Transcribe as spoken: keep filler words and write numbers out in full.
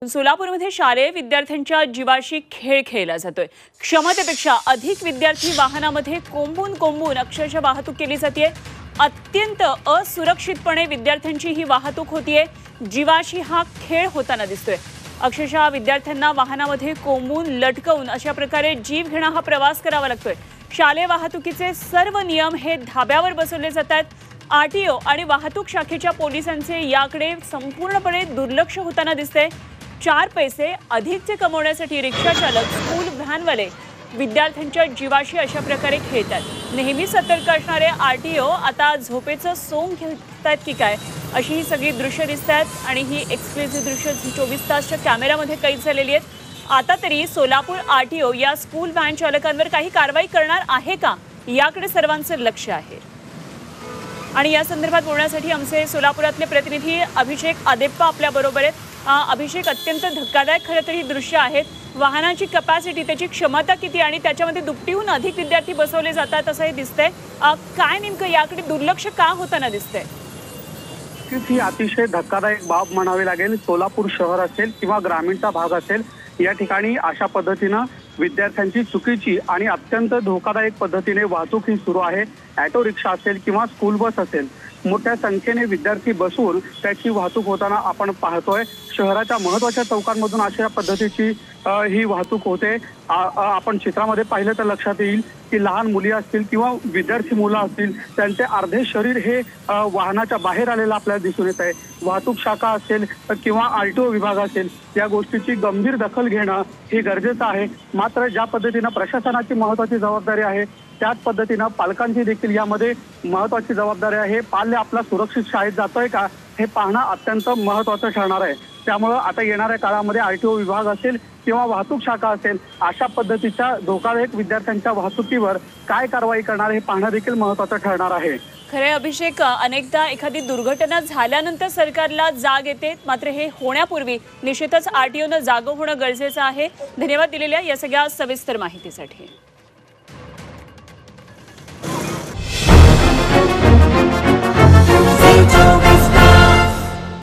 सोलापूरमध्ये शालेय विद्यार्थ्यांच्या जीवाशी खेळ खेळला जातोय। क्षमतेपेक्षा अधिक विद्यार्थी वाहनामध्ये कोंबून कोंबून अक्षरशः वाहतूक केली जाते। अत्यंत असुरक्षितपणे विद्यार्थ्यांची ही वाहतूक होतीये। जीवाशी हा खेळ होताना दिसतोय। अक्षरशः विद्यार्थ्यांना वाहनामध्ये कोंबून लटकवून अशा प्रकारे जीव घेणा हा प्रवास करावा लागतोय। शालेय वाहतुकीचे सर्व नियम हे धाब्यावर बसवले जातात। आरटीओ आणि वाहतूक शाखेच्या पोलिसांचे याकडे संपूर्णपणे दुर्लक्ष होताना दिसते। चार पैसे अधिकचे कमवण्यासाठी रिक्षा चालक, स्कूल व्हॅनवाले विद्यार्थ्यांच्या जीवाशी अशा प्रकारे खेळतात। नेहमी सतर्क असणारे आरटीओ आता झोपेचं सोंग घेतात की काय अशी ही सगळी दृश्य दिसतात आणि ही एक्सक्लुझिव्ह दृश्य चोवीस तासच्या कॅमेऱ्यामध्ये कैद झालेली आहेत। आता तरी सोलापूर आरटीओ या स्कूल व्हॅन चालकांवर काही कारवाई करणार आहे का याकडे सर्वांचे लक्ष आहे। आणि या संदर्भात बोलण्यासाठी आमचे सोलापुरातले प्रतिनिधी अभिषेक आदेप्पा आपल्या बरोबर आहेत। अभिषेक, अत्यंत धक्कादायक खरं तर ही दृश्य आहेत। वाहनाची कॅपॅसिटी, त्याची क्षमता किती आणि त्याच्यामध्ये दुपटीहून अधिक विद्यार्थी बसवले जातात असं हे दिसतंय। काय नेमकं याकडे दुर्लक्ष का होताना दिसतंय? ही अतिशय धक्कादायक बाब म्हणावी लागेल। सोलापूर शहर असेल किंवा ग्रामीणचा भाग असेल, या ठिकाणी अशा पद्धतीनं विद्यार्थ्यांची चुकीची आणि अत्यंत धोकादायक पद्धतीने वाहतूक ही सुरू आहे। ऑटो रिक्षा असेल किंवा स्कूल बस असेल, मोठ्या संख्येने विद्यार्थी बसून त्याची वाहतूक होताना आपण पाहतोय। शहराच्या महत्त्वाच्या चौकांमधून अशा पद्धतीची ही वाहतूक होते। आपण चित्रामध्ये पाहिलं तर लक्षात येईल की लहान मुली असतील किंवा विद्यार्थी मुलं असतील, त्यांचे अर्धे शरीर हे वाहनाच्या बाहेर आलेलं आपल्याला दिसून येत आहे। वाहतूक शाखा असेल किंवा आरटीओ विभाग असेल, या गोष्टीची गंभीर दखल घेणं हे गरजेचं आहे। मात्र ज्या पद्धतीनं प्रशासनाची महत्त्वाची जबाबदारी आहे, त्याच पद्धतीनं पालकांची देखील यामध्ये महत्त्वाची जबाबदारी आहे। पाल्य आपला सुरक्षित शाळेत जातोय का हे पाहणं अत्यंत महत्त्वाचं ठरणार आहे। त्यामुळं आता येणाऱ्या काळामध्ये आरटीओ विभाग असेल किंवा वाहतूक शाखा असेल, अशा पद्धतीच्या धोकादायक विद्यार्थ्यांच्या वाहतुकीवर काय कारवाई करणार हे पाहणं देखील महत्त्वाचं ठरणार आहे। खरे अभिषेक, अनेकदा एखादी दुर्घटना झाल्यानंतर सरकारला जाग येते, मात्र हे होण्यापूर्वी निश्चितच आरटीओनं जागं होणं गरजेचं आहे। धन्यवाद दिलेल्या या सगळ्या सविस्तर माहितीसाठी।